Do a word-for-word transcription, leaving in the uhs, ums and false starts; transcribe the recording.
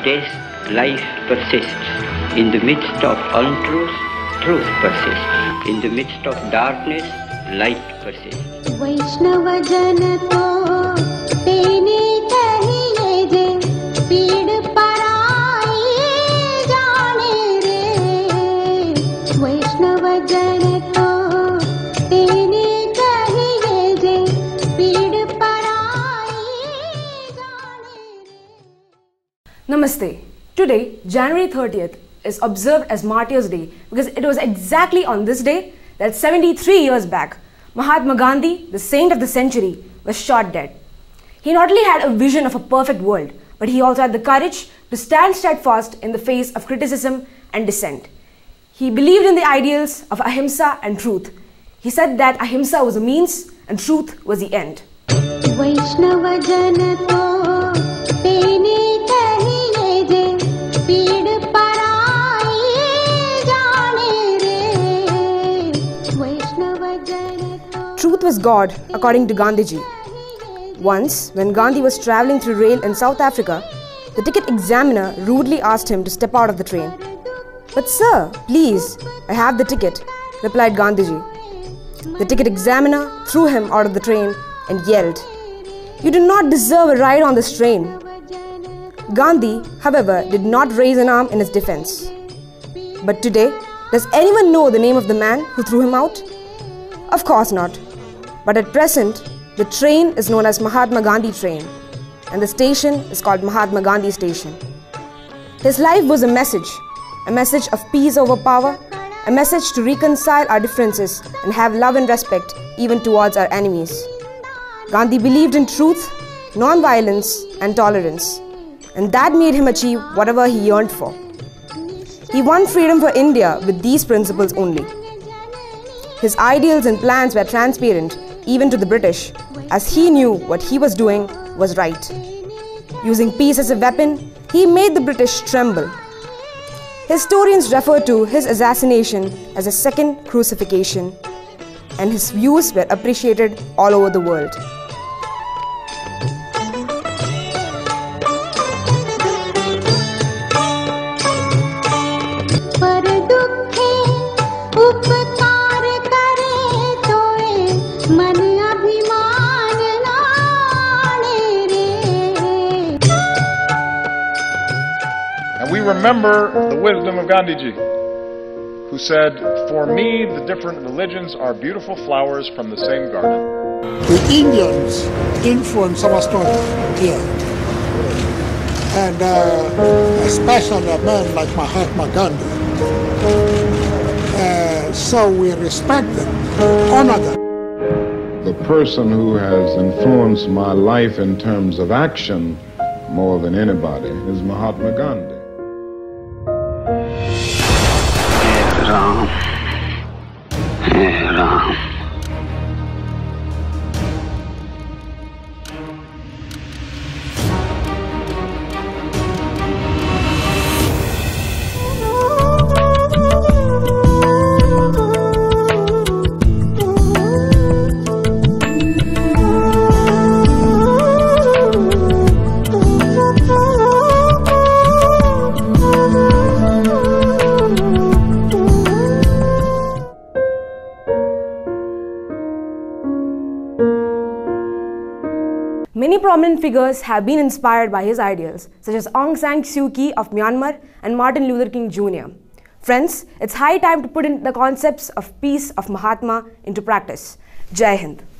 death, life persists. In the midst of untruth, truth persists. In the midst of darkness, light persists. वैष्णव जन तो तेने कहिए जे पीड़ पराई जाने रे। वैष्णव जन तो तेने कहिए जे पीड़ पराई जाने रे। Namaste. Today, January thirtieth, is observed as Martyrs' Day because it was exactly on this day that seventy-three years back, Mahatma Gandhi, the saint of the century, was shot dead. He not only had a vision of a perfect world, but he also had the courage to stand steadfast in the face of criticism and dissent. He believed in the ideals of ahimsa and truth. He said that ahimsa was a means and truth was the end. वैष्णव जन तो तेने कहिए जे पीड़ पराई जाने रे। वैष्णव जन तो Truth was God, according to Gandhiji. Once, when Gandhi was traveling through rail in South Africa, the ticket examiner rudely asked him to step out of the train. "But sir, please, I have the ticket," replied Gandhiji. The ticket examiner threw him out of the train and yelled, "You do not deserve a ride on this train." Gandhi, however, did not raise an arm in his defense. But today, does anyone know the name of the man who threw him out? Of course not. But at present, the train is known as Mahatma Gandhi train, and the station is called Mahatma Gandhi station. His life was a message, a message of peace over power, a message to reconcile our differences and have love and respect even towards our enemies. Gandhi believed in truth, non-violence and tolerance, and that made him achieve whatever he yearned for. He won freedom for India with these principles only. His ideals and plans were transparent even to the British, as he knew what he was doing was right. Using peace as a weapon, he made the British tremble. Historians refer to his assassination as a second crucifixion, and his views were appreciated all over the world. पर दुखे उपकार करे तोए मन अभिमान नाने रे। And we remember the wisdom of Gandhiji, who said, "For me, the different religions are beautiful flowers from the same garden." The Indians influence our story here. And uh, especially a man like Mahatma Gandhi. Uh, so we respect them, honor them. The person who has influenced my life in terms of action more than anybody is Mahatma Gandhi. Hey Ram, Hey Ram. Many prominent figures have been inspired by his ideals, such as Aung San Suu Kyi of Myanmar and Martin Luther King Junior Friends, it's high time to put in the concepts of peace of Mahatma into practice. Jai Hind.